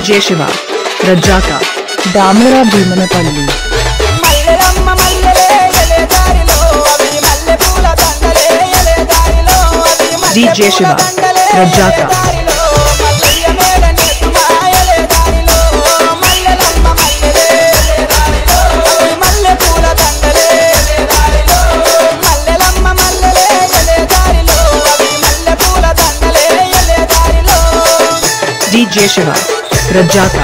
DJ Shiva Rajaka Damara Bhimanapalli DJ Shiva Rajaka DJ Shiva Rajaka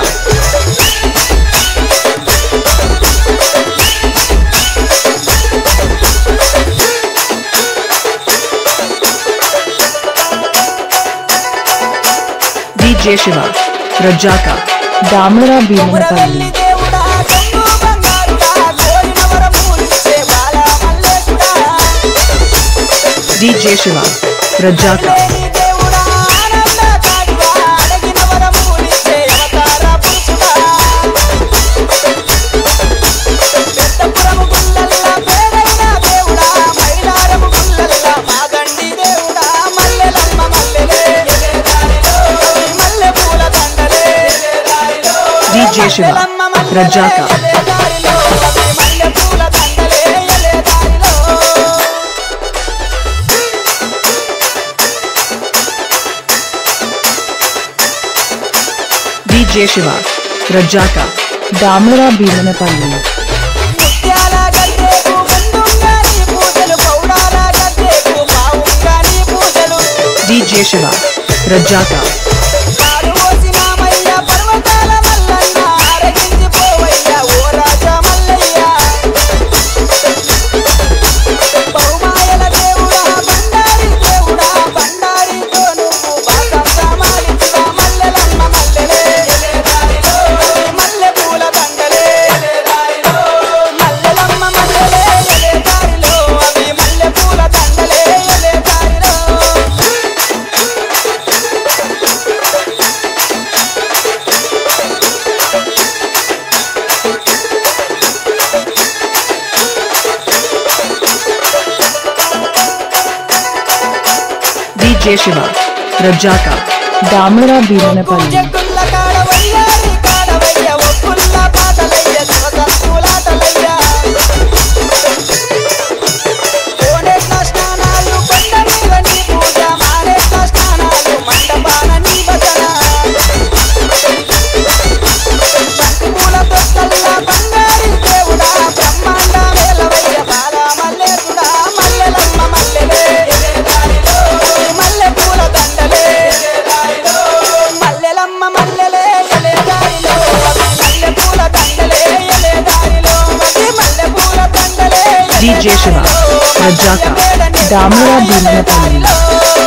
DJ Shiva Rajaka Damara Bhimanapalli DJ Shiva Rajaka DJ Shiva Rajaka DJ Shiva Rajaka Damara Bhimanapalli DJ Shiva Rajaka DJ Shiva Rajaka Damara Bhimanapalli DJ Shiva Rajaka Damara Bhimanapalli